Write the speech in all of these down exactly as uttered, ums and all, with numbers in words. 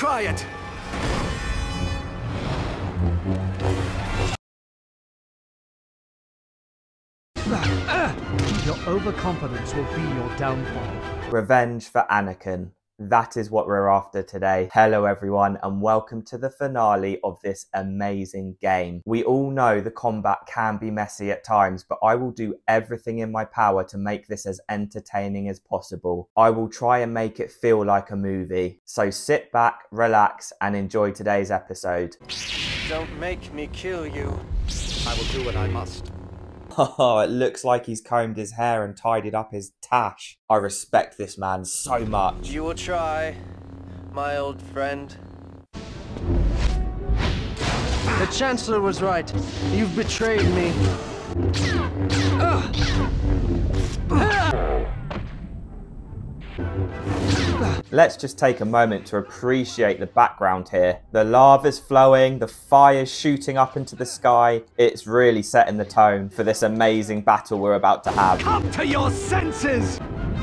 try it! Your overconfidence will be your downfall. Revenge for Anakin. That is what we're after today. Hello everyone and welcome to the finale of this amazing game. We all know the combat can be messy at times, but I will do everything in my power to make this as entertaining as possible. I will try and make it feel like a movie. So sit back, relax and enjoy today's episode. Don't make me kill you. I will do what I must. Oh, it looks like he's combed his hair and tidied up his tash. I respect this man so much. You will try, my old friend. The Chancellor was right. You've betrayed me. Let's just take a moment to appreciate the background here. The lava's flowing, the fire's shooting up into the sky. It's really setting the tone for this amazing battle we're about to have. Come to your senses!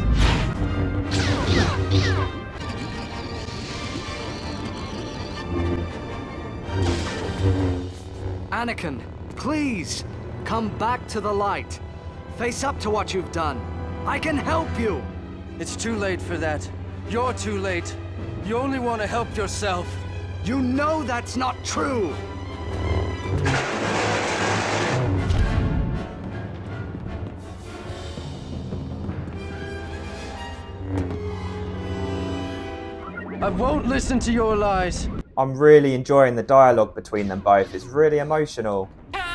Anakin, please, come back to the light. Face up to what you've done. I can help you. It's too late for that. You're too late. You only want to help yourself. You know that's not true. I won't listen to your lies. I'm really enjoying the dialogue between them both. It's really emotional.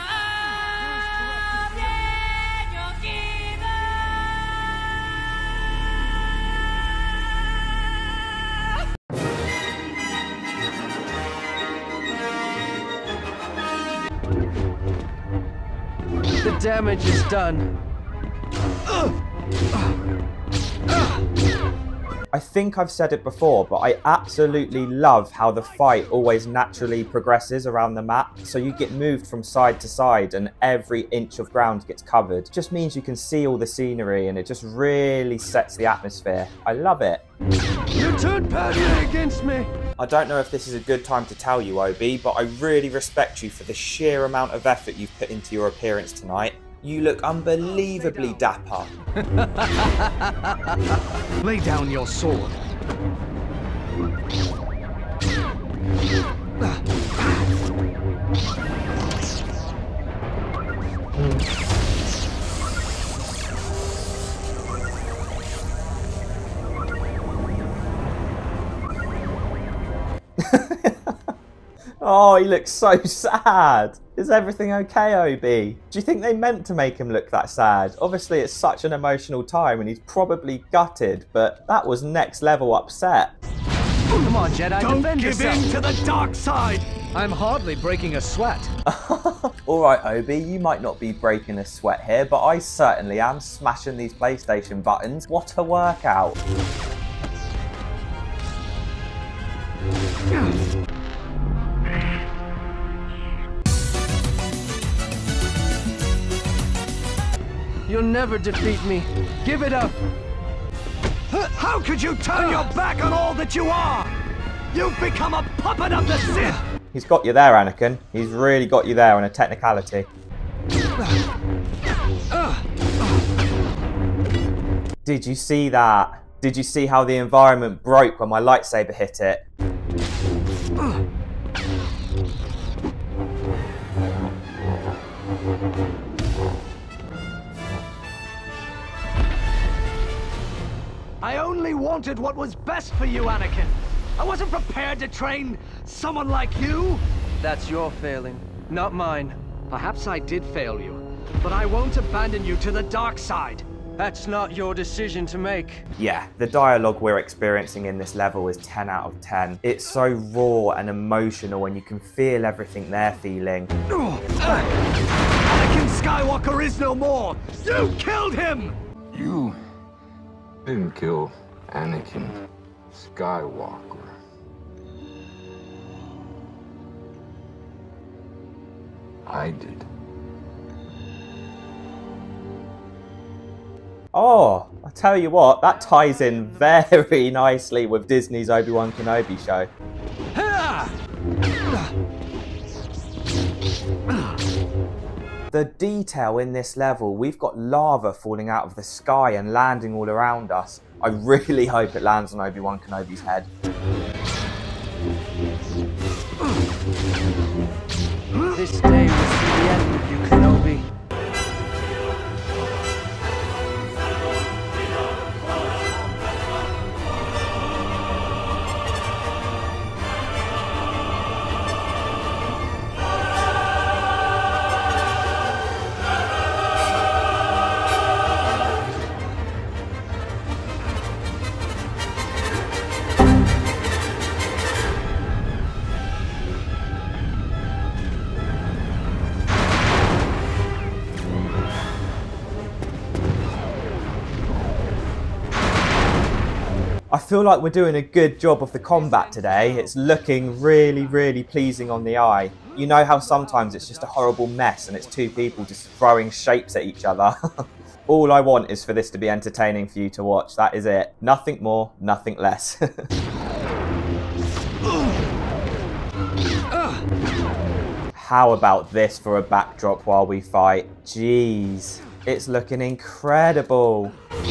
The damage is done. I think I've said it before, but I absolutely love how the fight always naturally progresses around the map. So you get moved from side to side and every inch of ground gets covered. It just means you can see all the scenery and it just really sets the atmosphere. I love it. You turned Padme against me. I don't know if this is a good time to tell you, Obi, but I really respect you for the sheer amount of effort you've put into your appearance tonight. You look unbelievably dapper. Lay down your sword. Oh, he looks so sad. Is everything okay, Obi? Do you think they meant to make him look that sad? Obviously, it's such an emotional time and he's probably gutted, but that was next level upset. Come on, Jedi, Don't defend give yourself. in to the dark side. I'm hardly breaking a sweat. Alright, Obi, you might not be breaking a sweat here, but I certainly am smashing these PlayStation buttons. What a workout. You'll never defeat me. Give it up. How could you turn your back on all that you are? You've become a puppet of the Sith. He's got you there, Anakin. He's really got you there on a technicality. Did you see that? Did you see how the environment broke when my lightsaber hit it? I only wanted what was best for you, Anakin. I wasn't prepared to train someone like you. That's your failing, not mine. Perhaps I did fail you, but I won't abandon you to the dark side. That's not your decision to make. Yeah, the dialogue we're experiencing in this level is ten out of ten. It's so raw and emotional and you can feel everything they're feeling. Anakin Skywalker is no more! You killed him! You didn't kill Anakin Skywalker. I did. Oh, I tell you what, that ties in very nicely with Disney's Obi-Wan Kenobi show. The detail in this level, we've got lava falling out of the sky and landing all around us. I really hope it lands on Obi-Wan Kenobi's head. This day will see the end of you, Kenobi. I feel like we're doing a good job of the combat today. It's looking really, really pleasing on the eye. You know how sometimes it's just a horrible mess and it's two people just throwing shapes at each other? All I want is for this to be entertaining for you to watch. That is it. Nothing more, nothing less. How about this for a backdrop while we fight? Jeez, it's looking incredible.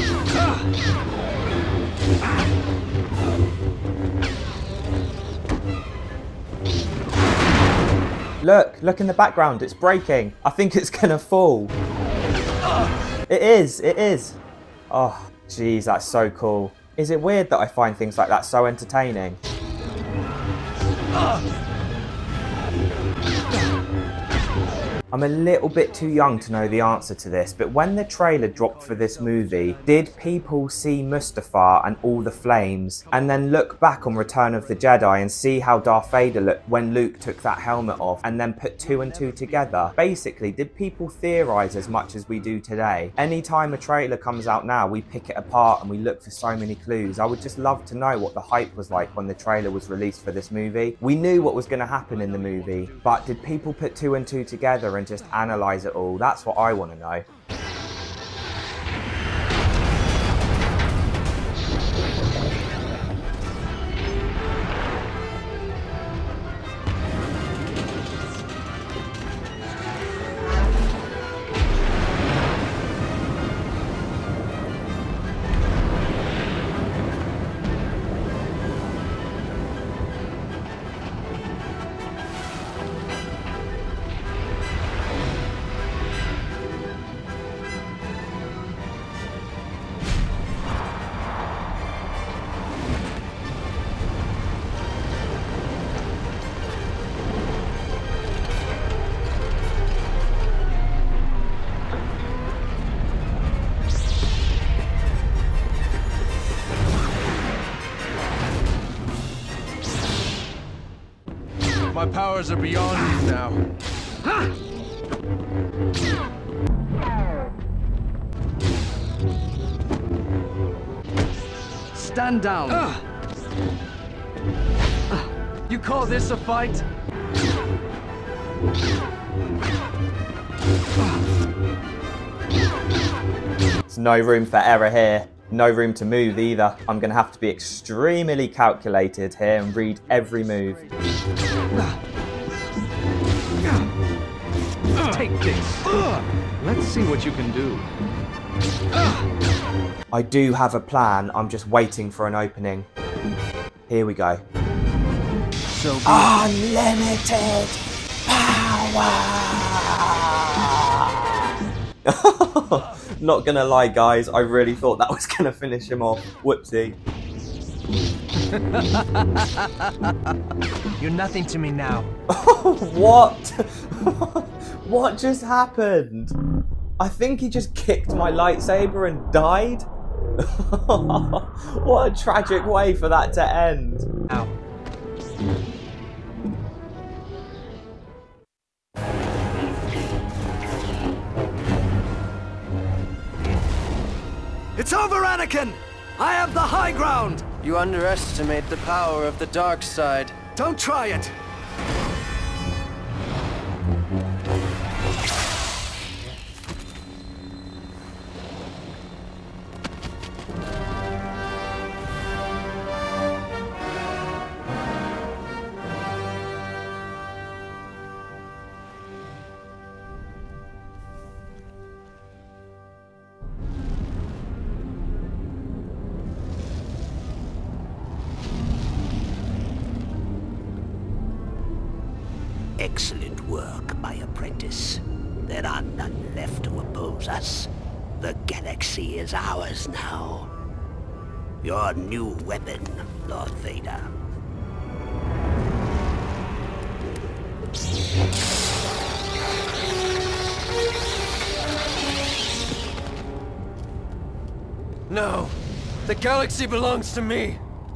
Look, look in the background, it's breaking. I think it's gonna fall. It is, it is. Oh, geez, that's so cool. Is it weird that I find things like that so entertaining? I'm a little bit too young to know the answer to this, but when the trailer dropped for this movie, did people see Mustafar and all the flames, and then look back on Return of the Jedi and see how Darth Vader looked when Luke took that helmet off, and then put two and two together? Basically, did people theorise as much as we do today? Anytime a trailer comes out now, we pick it apart and we look for so many clues. I would just love to know what the hype was like when the trailer was released for this movie. We knew what was going to happen in the movie, but did people put two and two together and just analyse it all? That's what I want to know. My powers are beyond these now. Stand down. Uh. You call this a fight? There's no room for error here. No room to move either. I'm going to have to be extremely calculated here and read every move. Take this. Let's see what you can do. I do have a plan. I'm just waiting for an opening. Here we go. So be Unlimited power! Not gonna lie, guys, I really thought that was gonna finish him off. Whoopsie. You're nothing to me now. What? What just happened? I think he just kicked my lightsaber and died. What a tragic way for that to end. Ow. It's over, Anakin! I have the high ground! You underestimate the power of the dark side. Don't try it! Excellent work, my apprentice. There are none left to oppose us. The galaxy is ours now. Your new weapon, Lord Vader. No! The galaxy belongs to me!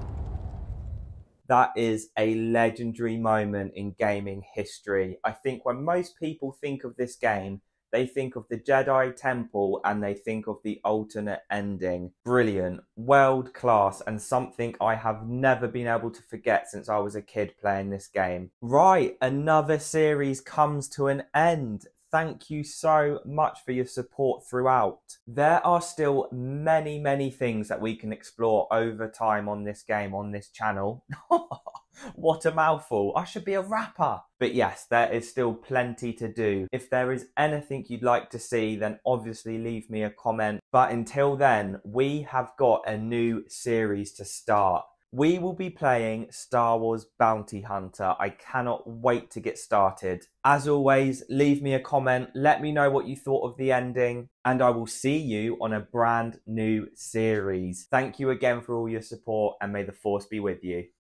That is a legendary moment in gaming history. I think when most people think of this game, they think of the Jedi Temple and they think of the alternate ending. Brilliant, world class, and something I have never been able to forget since I was a kid playing this game. Right, another series comes to an end. Thank you so much for your support throughout. There are still many, many things that we can explore over time on this game, on this channel. What a mouthful. I should be a rapper. But yes, there is still plenty to do. If there is anything you'd like to see, then obviously leave me a comment. But until then, we have got a new series to start. We will be playing Star Wars Bounty Hunter. I cannot wait to get started. As always, leave me a comment. Let me know what you thought of the ending. And I will see you on a brand new series. Thank you again for all your support, and may the Force be with you.